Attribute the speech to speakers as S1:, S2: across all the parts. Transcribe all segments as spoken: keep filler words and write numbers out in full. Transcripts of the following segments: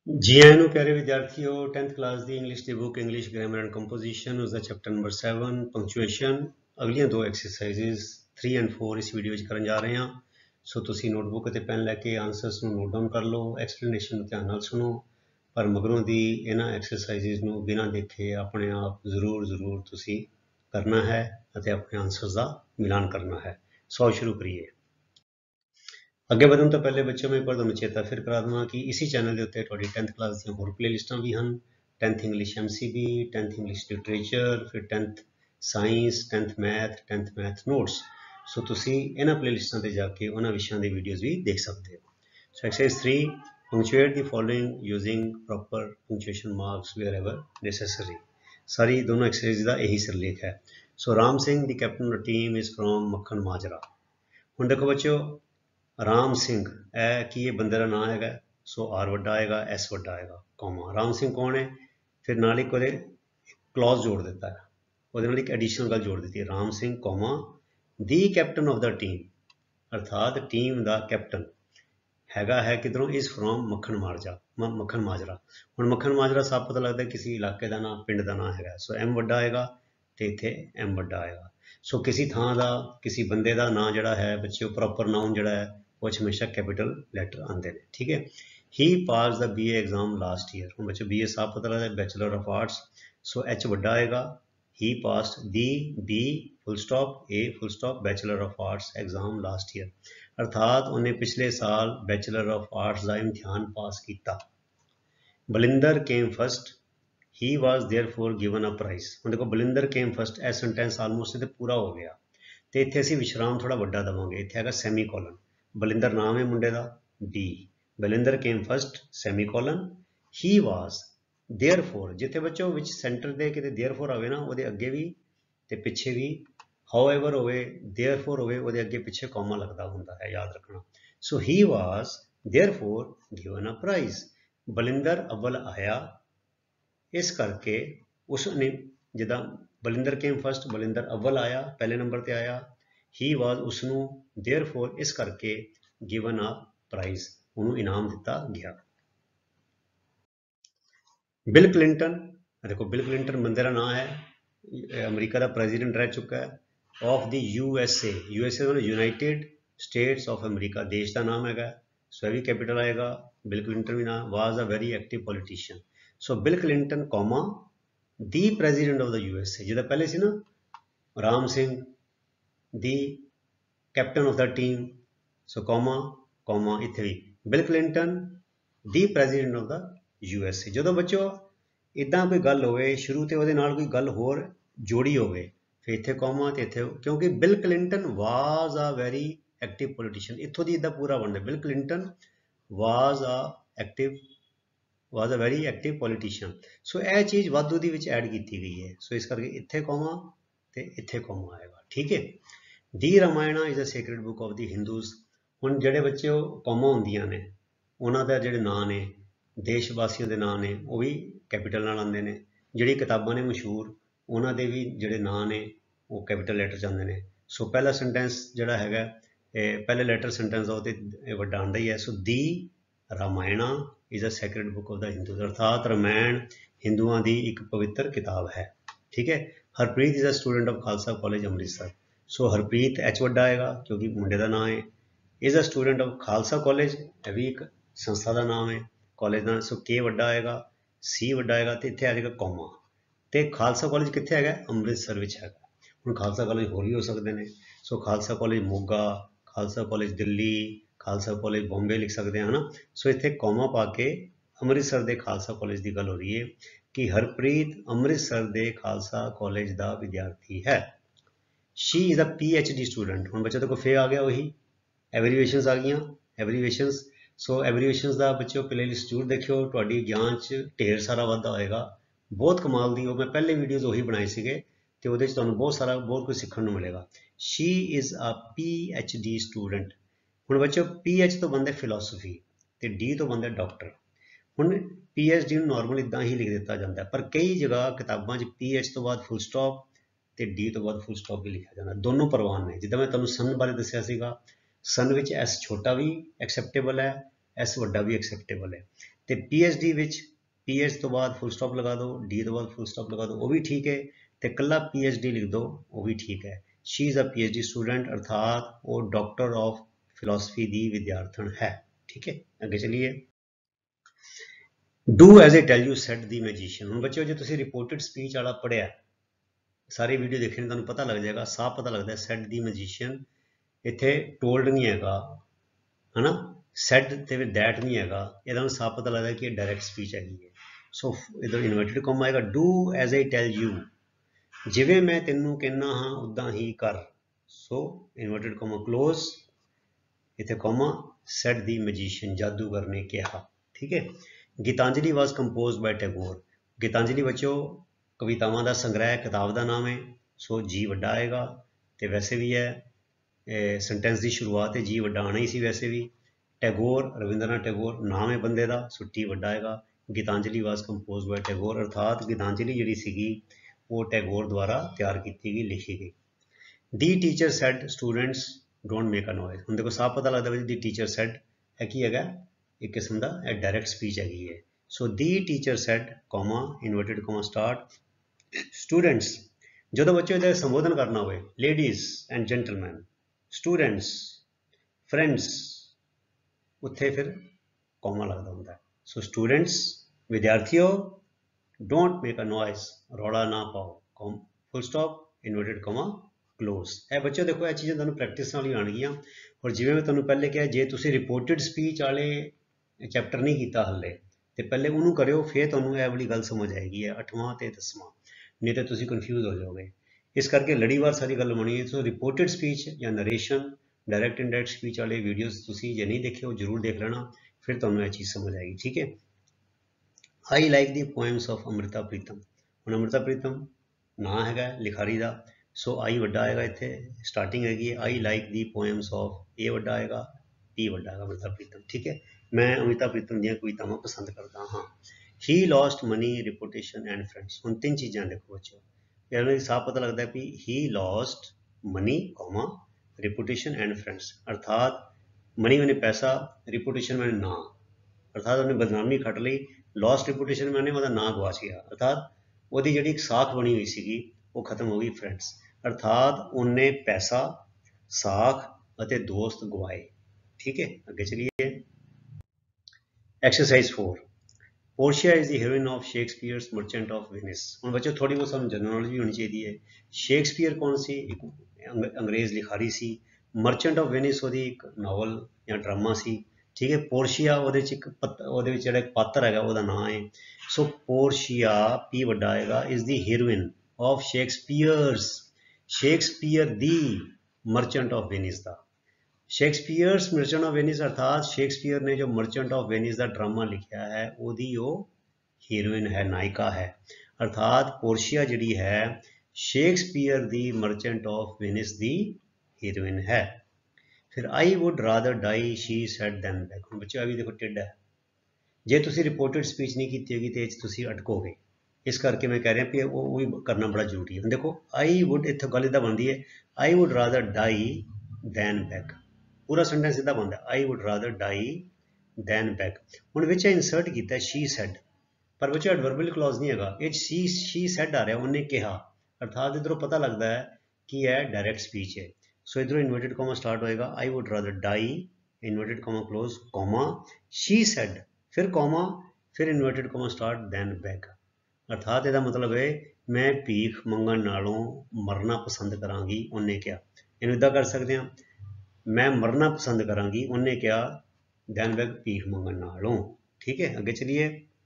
S1: जी आए ਨੂੰ प्यारे विद्यार्थियों टेंथ क्लास की इंग्लिश की book English grammar and composition उसका चैप्टर नंबर सैवन पंक्चुएशन अगलियां दो एक्सरसाइजेज थ्री एंड फोर इस वीडियो में करन जा रहे हैं। सो तुसी नोटबुक ते पेन लैके आंसरस नूं नोट डाउन कर लो, एक्सप्लेनेशन ध्यान नाल सुनो, पर मगरों दी इन्हां एक्सरसाइजेज नूं बिना देखे अपने आप जरूर जरूर तुसी करना है अते अपने आंसरस दा मिलान करना है। सो शुरू करिए। अगे बढ़न तो पहले बच्चों में एक बार तुहानूं चेता फिर करा देवां कि इसी चैनल के उत्ते तुहाडी टेंथ क्लास दी होर प्लेलिस्टां भी हैं। Tenth English M C B, tenth English literature, फिर tenth science, tenth math, tenth math notes. So तुसी इन्हां प्लेलिस्टां ते जाके उन्हां विषयां दी वीडियोज़ भी देख सकते हो। So exercise three, punctuate the following using proper punctuation marks wherever necessary. सारी दोनों एक्सरसाइज का यही सिरलेख है। So Ram Singh the captain of team is from Makhan Majra. हुण देखो बच्चों, राम सिंह है कि ये बंदे का नाम है, सो आर वड्डा आएगा, एस वड्डा आएगा, कॉमा राम सिंह कौन है, फिर नाल एक क्लॉज जोड़ देता है, वो एक एडिशनल गल जोड़ दी है, Ram Singh comma the captain of the team, अर्थात टीम का कैप्टन हैगा है किधरों, इज फ्रॉम मक्खन मारजा मक्खन माजरा। हुण मक्खन माजरा सब पता लगता है किसी इलाके का नाम, पिंड का नाम है। सो एम वड्डा आएगा तो इत्थे एम वड्डा आएगा। सो किसी थां का किसी बंदे का नाम जिहड़ा है बच्चों प्रॉपर नाउन जिहड़ा है वो हमेशा कैपिटल लैटर आते हैं। ठीक है। He passed the B A exam last year. हम बच्चों बी ए साफ पता लगता है bachelor of arts. So H वड्डा आएगा, he passed the B full stop A full stop bachelor of arts exam last year, अर्थात उन्हें पिछले साल बैचलर ऑफ आर्ट्स का इम्तिहान पास किया। Balinder came first, he was therefore given a prize. हम देखो बलिंदर केम फस्ट, यह सेंटेंस आलमोस्ट पूरा हो गया, तो इतने असीं विश्राम थोड़ा वड्डा देवांगे, इत्थे हैगा सैमी कॉलन। बलिंदर नाम है मुंडे का, B Balinder came first semicolon, he was therefore, जिथे बच्चों विच सेंटर दे किते देयर फोर आवे ना, वो अगे भी ते पिछे भी हाउ एवर होवे, देयर फोर होवे, वो अगे पिछे कॉमा लगता होंदा है, याद रखना। So he was therefore given a prize, Balinder अव्वल आया इस करके उसने, जिदा बलिंदर केम फस्ट बलिंदर अव्वल आया पहले नंबर पर आया, ही वाज उसनों देयर फोर इस करके गिवन अ प्राइज उन्होंने इनाम दिता गया। बिल क्लिंटन, देखो बिल क्लिंटन बंदे का नाम है, अमरीका का प्रेजिडेंट रह चुका है, of the USA, USA United States of America देश का नाम है। सो यह भी कैपिटल आएगा, बिल क्लिंटन भी नाम, was a very active politician. So Bill Clinton comma the president of the USA, जिदा पहले सी ना Ram Singh the captain of the team, so comma comma इत्थे भी Bill Clinton the president of the USA. जो बच्चों इदा कोई गल हो शुरू तो वो कोई गल होर जोड़ी हो, फिर इतने कॉमा तो इतने, क्योंकि Bill Clinton was a very active politician, इतों की इदा पूरा बनता, Bill Clinton was a active was a very active politician. So यह चीज़ वाधू दी विच ऐड की गई है। सो इस करके इतने कॉमा तो इतने कॉमा आएगा। ठीक है। The Ramayana is a secret book of the Hindus. हुण जिहड़े बच्चे कॉमा होंदियां ने उन्हां दे जिहड़े नाम ने देश वासियों के नाम ने वो भी कैपिटल नाल आंदे ने, जिहड़ी किताबां ने मशहूर उन्हां दे भी जिहड़े नाम ने वो कैपिटल लैटर च आंदे ने। सो पहला सेंटेंस जिहड़ा हैगा पहले लैटर सेंटेंस दा ते वड्डा आंदा ही है। So the Ramayana is a sacred book of the Hindus, अर्थात रामायण हिंदुओं की एक पवित्र किताब है। ठीक है। Harpreet is a student of Khalsa college Amritsar. So Harpreet H वड्डा आएगा क्योंकि मुंडे का नाम है, is a student of Khalsa college, यह भी एक संस्था का नाम है कॉलेज का। सो के वड्डा आएगा, सी वड्डा आएगा, तो इतने आ जाएगा कॉमा। तो खालसा कॉलेज कितने है, अमृतसर में है। हम खालसा कॉलेज होर भी हो सकते हैं। So Khalsa college Moga, Khalsa college Delhi, Khalsa college Bombay लिख सकते हैं, है ना। सो इतने कॉमा पा के अमृतसर के खालसा कॉलेज की गल हो रही है कि हरप्रीत अमृतसर के खालसा कॉलेज का विद्यार्थी है। She is a P H D student. हम बच्चों को फे आ गया, वही एवरीवेशनस आ गई, एवरीवेशनस। सो एवरीवेशनस का बच्चों प्ले लिस्ट जरूर देखियो, तुहाडी ज्ञान च ढेर सारा वाधा होएगा, बहुत कमाल दी। मैं पहले वीडियोज़ वही बनाए सीगे तो वो बहुत सारा बहुत कुछ सीखने को मिलेगा। She is a P H D student. हुण बच्चों पी एच तो बनते फिलोसफी तो डी तो बनते डॉक्टर। हुण पी एच डी नॉर्मल इदा ही लिख दिता जाता है, पर कई जगह किताबों पी एच तो बाद फुल स्टॉप तो डी तो बाद फुल स्टॉप भी लिखा जाता, दोनों परवान ने। जिदा मैं तुहानूं सन बारे दस्सिया सीगा, सन विच एस छोटा भी एक्सैप्टेबल है, एस वड्डा भी एक्सेप्टेबल है। तो पी एच डी विच पी एच तो बाद फुल स्टॉप लगा दो, डी तो बाद फुल स्टॉप लगा दो, वो भी ठीक है। तो कला पी एच डी लिख दो, वो भी ठीक है। She is a P H D student, अर्थात वो डॉक्टर ऑफ फिलोसफी दी विद्यार्थन है। ठीक है, अगे चलिए। Do as I tell you said the magician. हम बच्चों जो तुम रिपोर्टेड स्पीच वाला पढ़िया, सारी वीडियो देखने तुहानू पता लग जाएगा, साफ पता लगता है सैड दी मैजिशियन इत्थे टोल्ड नहीं हैगा, है ना। सैड ते दैट नहीं हैगा, इहदा साफ पता लगता है कि डायरैक्ट स्पीच हैगी है। सो इधर इन्वर्टेड कॉमा आएगा, do as I tell you, जिवें मैं तेनू कहना हाँ उदा ही कर। सो इन्वर्टेड कॉमा क्लोज, इत्थे कॉमा, सैड दी मैजिशियन जादूगर ने कहा। ठीक है। Gitanjali was composed by Tagore. Gitanjali बच्चों कवितावां दा संग्रह, किताब का नाम है। सो जी वड्डा आएगा, तो वैसे भी है सेंटेंस की शुरुआत है जी वड्डा आना ही सी वैसे भी। टैगोर रविंद्रनाथ टैगोर नाम है बंदे का, सो टी वड्डा आएगा। Gitanjali was composed by Tagore, अर्थात गीतांजलि जी सी वो टैगोर द्वारा तैयार की गई, लिखी गई। The teacher said students don't make a noise. हम देखो साफ पता लगता है दी टीचर सैड है की है, एक किस्म का डायरैक्ट स्पीच हैगी है। So the teacher said comma inverted comma start students. जो बच्चों इधर संबोधन करना हो, ladies and gentleman, students, friends, उत्थे फिर कॉमा लगता होंगे। सो स्टूडेंट्स विद्यार्थियों, डोंट मेक अ नॉइज, रौला ना पाओ, full stop, inverted comma close. है बच्चों देखो यह चीज़ें तुहानू प्रैक्टिस नाल ही आउणगियां। और जिवें मैं तुहानू पहले कहा, जे तुसीं रिपोर्टेड स्पीच वाले चैप्टर नहीं किया हले, तो पहले उन्होंने करो, फिर तुहानू यह वाली गल समझ आएगी है अठवां ते दसवां, नहीं तो तुसीं कन्फ्यूज हो जाओगे। इस करके लड़ीवार सारी गल बनी है। सो रिपोर्टेड स्पीच या नरेशन, डायरैक्ट इनडायरैक्ट स्पीच वाले वीडियोज़ तुसीं जे नहीं देखे हो जरूर देख लेना, फिर तुहानू यह चीज़ समझ आएगी। ठीक है। I like the poems of Amrita Pritam. हुण अमृता प्रीतम ना है लिखारी का, सो आई वड्डा आएगा, इत्थे स्टार्टिंग हैगी I like the poems of, A वड्डा आएगा, पी वड्डा आएगा अमृता प्रीतम। ठीक है। मैं अमृता प्रीतम दी कवितावां पसंद करता हाँ। He lost money, reputation and friends. हुण तीन चीज़ां देखो बच्चों, यानी साफ पता लगता है कि he lost money comma reputation and friends, अर्थात मनी मैंने पैसा, रिपुटेशन मैंने ना, अर्थात उन्हें बदनामी खट ली। लॉस्ट रिपुटेशन मैंने वह ना गवाच गया, अर्थात वो जी एक साख बनी हुई सी वो खत्म हो गई। फ्रेंड्स अर्थात उन्हें पैसा, साख और दोस्त गवाए। ठीक है, अगे चलिए। Exercise four, Portia is the heroine of Shakespeare's merchant of Venice. हम बच्चों थोड़ी बहुत सानू जनरल नॉलेज भी होनी चाहिए है। शेक्सपियर कौन सी, एक अंग्रेज लिखारी सी। मर्चेंट ऑफ वेनिस वो एक नावल या ड्रामा सी। ठीक है। पोर्शिया वो एक पात्र है वह नाम है। सो पोर्शिया पी वड्डा आएगा is the heroine of Shakespeare's, Shakespeare दी मर्चेंट ऑफ वेनिस का। शेक्सपियर्स मर्चेंट ऑफ वेनिस अर्थात शेक्सपियर ने जो मर्चेंट ऑफ वेनिस का ड्रामा लिखा है वही वो हीरोइन है, नायिका है। अर्थात पोर्शिया जी है शेक्सपियर दी मर्चेंट ऑफ वेनिस दी हीरोइन है। फिर I would rather die she said than beg. हम बच्चों भी देखो टिड है, जे तुसी रिपोर्टेड स्पीच नहीं की होगी तो तुसी अटकोगे, इस करके मैं कह रहा भी वो भी करना बड़ा जरूरी है। देखो आई वुड इतने गल इदा बनती है, I would rather die than beg, पूरा सेंटेंस इदा बनता है I would rather die than beg. हुण विच इंसर्ट किया शी सैड, पर बच्चों एडवर्बल क्लॉज नहीं है, ये शी शी सैड आ रहा उन्हें कहा, अर्थात इधरों पता लगता है कि यह डायरैक्ट स्पीच है। सो इधरों इन्वर्टेड कॉमा स्टार्ट होएगा, I would rather die, inverted comma close, comma she said, फिर कॉमा, फिर inverted comma start than beg. अर्थात यदा मतलब है मैं भीख मंगण नालों मरना पसंद करांगी, उन्हें क्या। इन्हू इदा कर सकते हैं, मैं मरना पसंद करांगी, उन्हें क्या दैन बैक भीख मंगण नालों। ठीक है, अगे चलिए।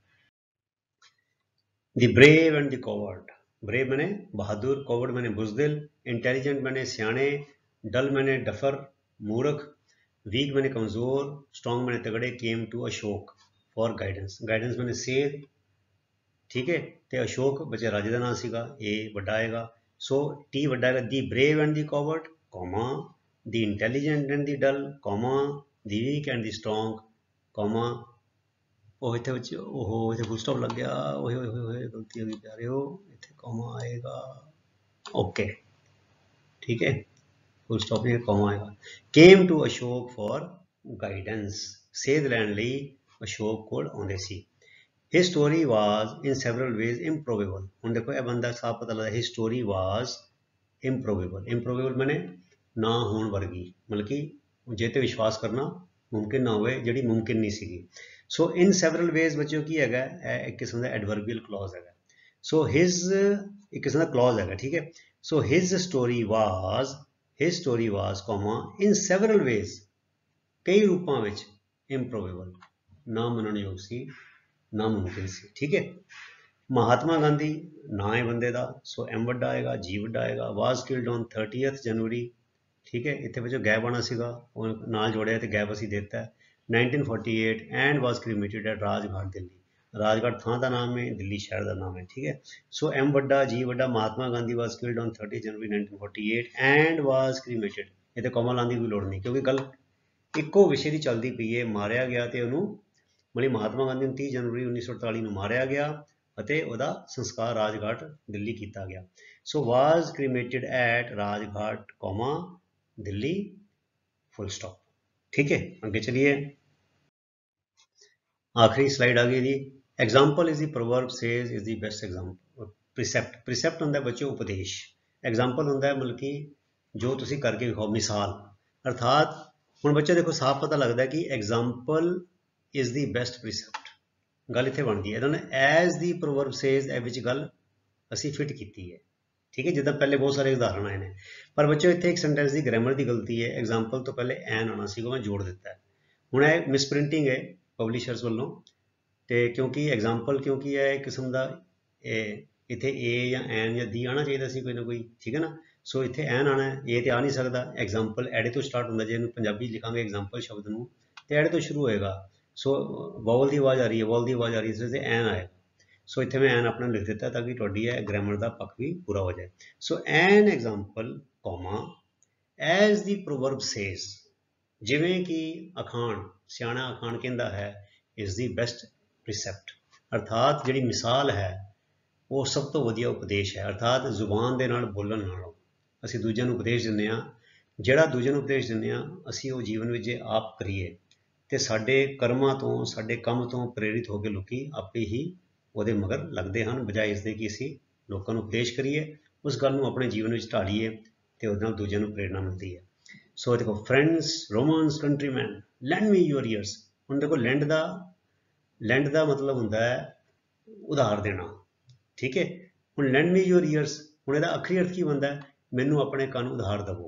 S1: The brave and the coward. Brave मैंने बहादुर, कॉवर्ड मैंने बुजदिल, इंटेलिजेंट मैंने सियाणे, डल मैंने डफर मूर्ख, वीक मैंने कमजोर, स्ट्रॉन्ग मैंने तगड़े, came to Ashok for guidance, guidance मैंने सेध। ठीक है, तो अशोक बच्चे राजे का नाम सीगा, ए वड्डा आएगा। सो टी वड्डा आएगा the brave and the coward, comma the intelligent and the dull, comma the weak and the strong, comma ਉਹ ਇੱਥੇ ਵਿੱਚ ਉਹ ਇੱਥੇ ਫੁੱਲ ਸਟਾਪ ਲੱਗ ਗਿਆ, ਓਏ ਹੋਏ ਹੋਏ ਗਲਤੀ ਹੋ ਗਈ ਪਿਆਰਿਓ, ਇੱਥੇ ਕੌਮਾ ਆਏਗਾ। ओके ठीक है, फुल स्टॉप में कॉमा आएगा। Came to Ashok for guidance, ਸੇਧ ਲੈਣ ਲਈ ਅਸ਼ੋਕ ਕੋਲ ਆਉਂਦੇ ਸੀ। His story was in several ways improbable। ਹੁਣ ਦੇਖੋ ਇਹ ਬੰਦਾ ਸਾਫ ਪਤਾ ਲੱਗਦਾ his story was improbable। improbable माने ना होने वर्गी, मतलब कि जे ते विश्वास करना मुमकिन ना होवे जिहड़ी मुमकिन नहीं सीगी। सो इन सैवरल वेज बच्चों की हैगा एक किस्म का एडवर्बियल क्लॉज हैगा। सो हिज एक किस्म का क्लॉज हैगा, ठीक है। So his story was his story was comma in several ways कई रूपों में इम्प्रोबेबल ना मनन योग सी, नामुमकिन सी, ठीक है। महात्मा गांधी ना है बंदे का, सो एम वड्डा आएगा, जी वड्डा आएगा। Was killed on thirtieth January, ठीक है। इतने बच्चों गैप आना सीगा नाल जोड़िया तो गैप असी देता है nineteen forty eight and was cremated at Rajghat Delhi. Rajghat थां का नाम है, दिल्ली शहर का नाम है, ठीक है। सो एम वड्डा जी वड्डा Mahatma Gandhi was killed on thirty January nineteen forty eight and was cremated. ये तो कोमल आंदी कोई लोड़ नहीं, क्योंकि गल इको विषय की चलती पई है। मारिया गया तो उन्होंने मतलब महात्मा गांधी तीस जनवरी उन्नीस सौ अड़ताली में मारिया गया ਅਤੇ ਉਹਦਾ ਸੰਸਕਾਰ ਰਾਜਘਾਟ ਦਿੱਲੀ ਕੀਤਾ ਗਿਆ। So was cremated at Rajghat comma Delhi full stop, ठीक है। आगे चलिए, आखिरी स्लाइड आ गई जी। Example is the proverb says is the best example. Precept precept होंगे बच्चों उपदेश, एग्जाम्पल होंगे मतलब कि जो तुसी करके दिखाओ, मिसाल। अर्थात हुण बच्चे देखो साफ पता लगता है कि example is the best precept. गल इत्थे बनती है इन्होंने एज दी प्रोवर्ब सेज ए विच गल असी फिट की है, ठीक है। जिदा पहले बहुत सारे उदाहरण आए हैं, पर बच्चों इत्थे एक सेंटेंस की ग्रामर की गलती है। एग्जाम्पल तो पहले एन आना सी, मैं जोड़ दिता है। हुण यह मिसप्रिंटिंग है पब्लिशर्स वालों, तो क्योंकि एग्जाम्पल क्योंकि है एक किस्म का इत्थे ए या एन या दी आना चाहिए सी कोई ना कोई, ठीक है ना। सो इत्थे एन आना है, ए तो आ नहीं सकता। एग्जाम्पल एडे तो स्टार्ट होंगे, जे पंजाबी लिखांगे एग्जाम्पल शब्द नूं तो एडे तो शुरू होएगा। सो वॉवल की आवाज़ आ रही है, वॉल की आवाज़ आ रही है, इससे एन आएगा। सो इत्थे मैं एन अपना लिख दिता ताकि तुहाडी है ग्रामर का पक्ष भी पूरा हो जाए। So an example comma as the proverb says, जिवें कि अखाण सियाणा अखाण कहता है इज दी बेस्ट प्रिसेप्ट। अर्थात जिहड़ी मिसाल है वो सब तो वधिया उपदेश है। अर्थात जुबान दे नाल बोलण नालों असीं दूजिआं नूं उपदेश दिंदे हां, जिहड़ा दूजिआं नूं उपदेश दिंदे हां असीं वो जीवन विच जे आप करिए तो साडे कर्मां तो साडे काम तो प्रेरित होकर लोग आपे ही वो मगर लगते हैं, बजाय इसके कि असी लोगों को उपदेश करिए, उस गल नूं अपने जीवन में ढालीए तो उहदे नाल दूजिआं नूं प्रेरणा मिलती है। सो देखो friends, Romans, countryman, lend me your ears. हुण देखो लैंड का लैंड का मतलब होंदा है उधार देना, ठीक है। हुण लैंड मी योर ईयर्स, हुण इहदा आखिरी अर्थ की बनता है, मैनू अपने कान उधार दवो।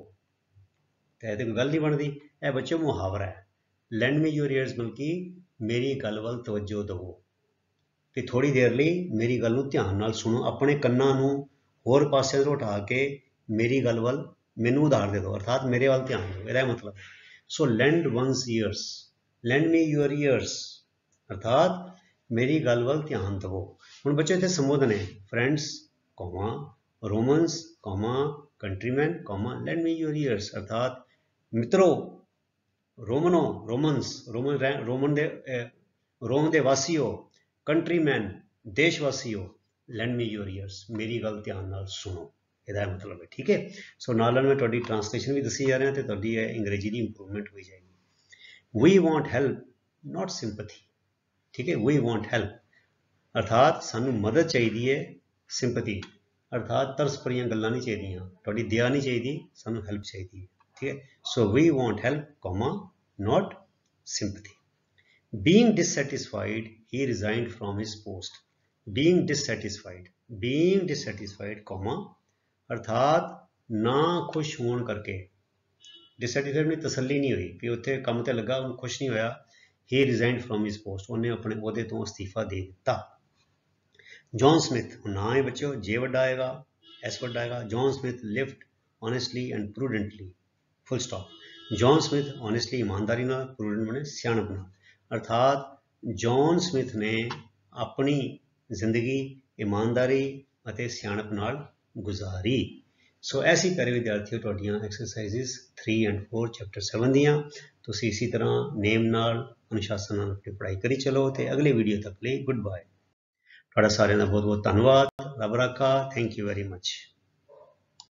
S1: तो यह कोई गल नहीं बनती, यह बच्चों मुहावरा है। लैंड मी योर ईयर्स बल्कि मेरी गल वल तवज्जो दवो, कि थोड़ी देर लिए मेरी गल नूं ध्यान नाल सुनो, अपने कन्नां नूं होर पासे तो उठा के मेरी गल वल मैनू उधार दे दो, अर्थात मेरे वाल ध्यान दो, यह मतलब। So lend one's ears, lend me your ears अर्थात मेरी गल वल ध्यान दवो। हुण बच्चों इत्थे संबोधन है friends comma Romans comma countryman comma lend me your ears, अर्थात मित्रों, रोमनो रोमन्स रोमन रोमन दे रोम दे वासियों, कंट्रीमैन देशवासियों, लैंड मी योर ईयर्स मेरी गल ध्यान नाल सुनो, यदा मतलब है, ठीक है। सो नाल मैं तुहाडी ट्रांसलेशन भी दसी जा रहा तो तुहाडी अंग्रेजी की इंप्रूवमेंट हो जाएगी। We want help not sympathy, ठीक है। वी वॉन्ट हैल्प अर्थात सानू मदद चाहिए है, सिंपैथी अर्थात तरस भरियां गल्लां नहीं चाहिए, तुहाडी दया नहीं चाहिए, सानू हैल्प चाहिए, ठीक है। So we want help comma not sympathy. Being dissatisfied, he resigned from his post. Being dissatisfied, being dissatisfied, comma अर्थात ना खुश होने करके, डिससैटिस्फाइड में तसल्ली नहीं हुई कि उत्थे काम ते लगा, उन्हें खुश नहीं होया। He resigned from his post, उन्हें अपने ओहदे तो इस्तीफा दे दिता। जॉन स्मिथ ना है बच्चों, जे वड्डा आएगा, एस वड्डा आएगा। John Smith lived honestly and prudently, full stop. John Smith honestly ईमानदारी ना, प्रूडेंट बने सियाणप ना, अर्थात जॉन स्मिथ ने अपनी जिंदगी ईमानदारी और सियाणप नाल गुजारी। सो ऐसी करे विद्यार्थियों तुहाडियां exercises three and four chapter seven दियां तुसीं इसी तरह नेम नाल अनुशासन नाल अपनी पढ़ाई करी चलो। तो अगले वीडियो तक लिए गुड बाय। तुहाडा सारिआं दा बहुत बहुत धन्नवाद। रब राखा। Thank you very much.